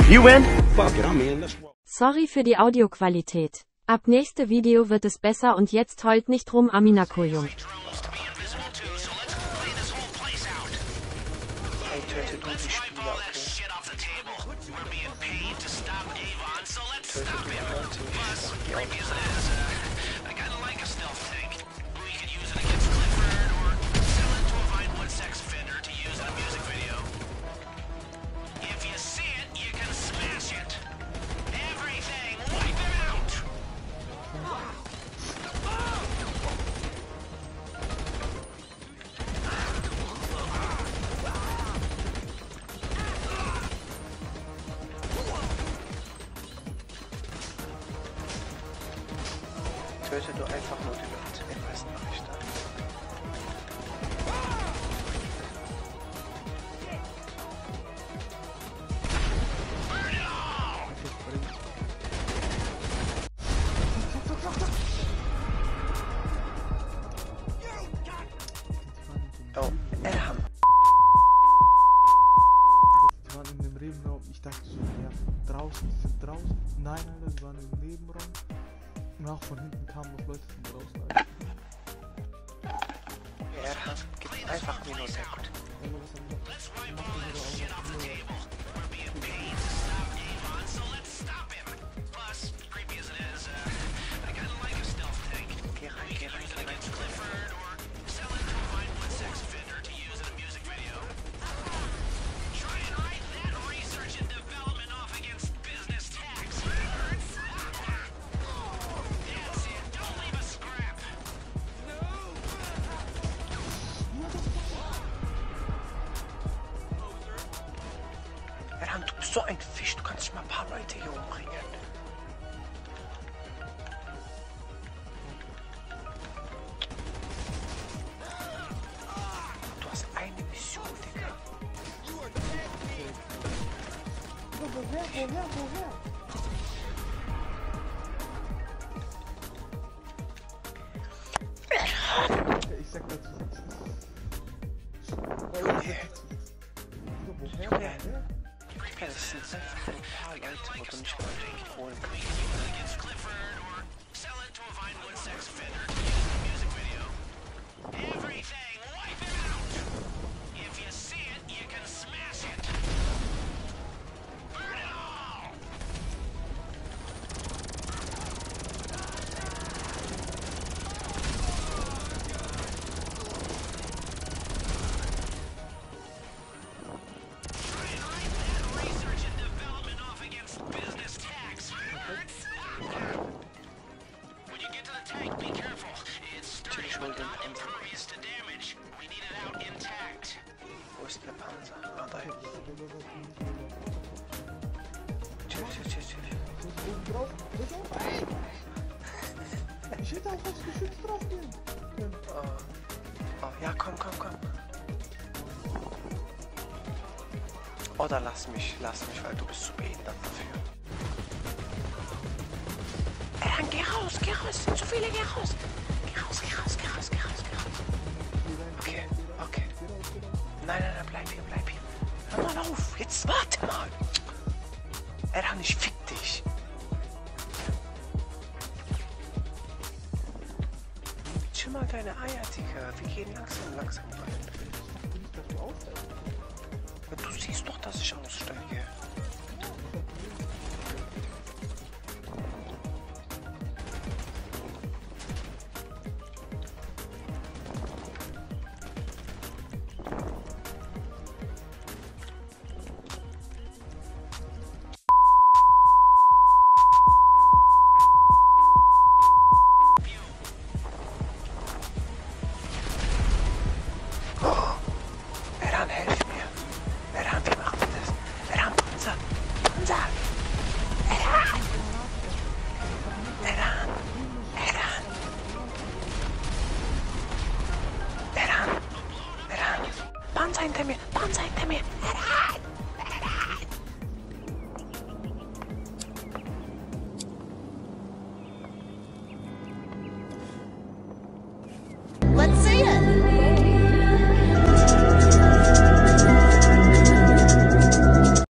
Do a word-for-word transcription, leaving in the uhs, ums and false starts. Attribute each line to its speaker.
Speaker 1: You win? Fuck it, I'm in. Let's roll.
Speaker 2: Sorry für die Audioqualität. Ab nächste Video wird es besser und jetzt heult nicht rum, Aminakoyum.
Speaker 3: Ey, töte du die Spieler, okay? Töte du die Autos. Töte du einfach nur die Leute, ich weiß nicht. Oh, Erham.
Speaker 4: Die waren in dem Nebenraum, ich dachte so, ja, draußen, die sind draußen. Nein, Alter, die waren im Nebenraum. Und auch von hinten kamen noch Leute von draußen. Alter.
Speaker 3: Erham, gib einfach Minus Sekunden. Geh rein, geh rein, geh rein. Erham, du bist so ein Fisch, du kannst nicht mal ein paar Leute hier umbringen. Du hast eine Mission, Digga.
Speaker 4: Woher, woher, woher? Ich sag dazu nichts.
Speaker 3: Junge.
Speaker 4: Woher,
Speaker 3: Junge.
Speaker 4: woher?
Speaker 3: Ja, das sind einfach ein paar Leute, wo du nicht mal holen kannst. Natürlich hol den Panzer. Wo ist der Panzer? Ah, da hinten. Chill, chill, chill, chill.
Speaker 4: Oben drauf, bitte? Ich hätte auch aufs Geschütz drauf gehen.
Speaker 3: Oh. Oh, ja, komm, komm, komm. Oder lass mich, lass mich, weil du bist zu behindert dafür. Ey, dann geh raus, geh raus, es sind zu viele, geh raus. Geh raus, geh raus, geh raus, geh raus, geh raus. Okay, okay. Nein, nein, nein, bleib hier, bleib hier. Hör mal auf, jetzt warte mal. Erhan, ich fick dich. Chill mal deine Eier, Digga. Wir gehen langsam, langsam rein. Du siehst doch, dass ich aussteige.